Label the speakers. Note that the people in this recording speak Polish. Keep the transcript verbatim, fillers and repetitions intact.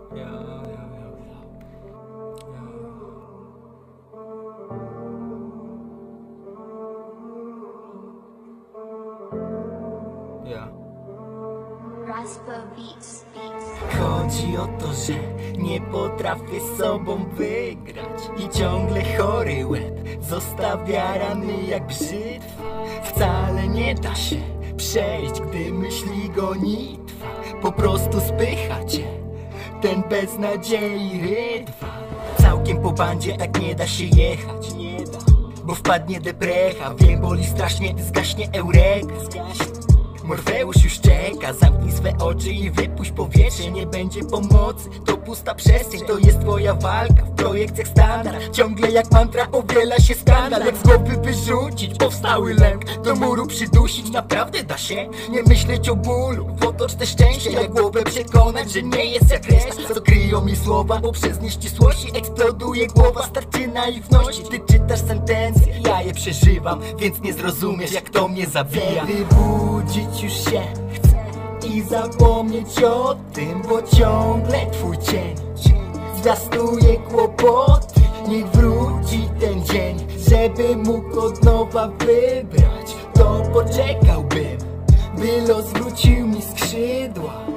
Speaker 1: Ja, ja, ja, ja. Ja.
Speaker 2: Raspa Beats, Beats.
Speaker 3: Chodzi o to, że nie potrafię z sobą wygrać i ciągle chory łeb zostawia rany jak brzytwa. Wcale nie da się przejść, gdy myśli gonitwa. Po prostu spycha cię ten beznadziei rydwa. Całkiem po bandzie tak nie da się jechać, nie da, bo wpadnie deprecha. Wiem, boli strasznie, zgaśnie eureka. Morfeusz już czeka, zamknij swe oczy i wypuść powietrze. Nie będzie pomocy, to pusta przestrzeń. To jest twoja walka, w projekcjach standard. Ciągle jak mantra powiela się skandal. Jak z głowy wyrzucić powstały lęk, do muru przydusić naprawdę da się. Nie myśleć o bólu, w otoczce szczęścia. Jak głowę przekonać, że nie jest jak reszta. Co kryją mi słowa, bo przez nieścisłości eksploduje głowa. Starczy naiwności, ty czytasz sentencje, ja je przeżywam, więc nie zrozumiesz jak to mnie zabija. Wybudzić już się chcę i zapomnieć o tym, bo ciągle twój cień zwiastuje kłopoty. Niech wróci ten dzień, żeby mógł od nowa wybrać. To poczekałbym, by los wrócił mi skrzydła.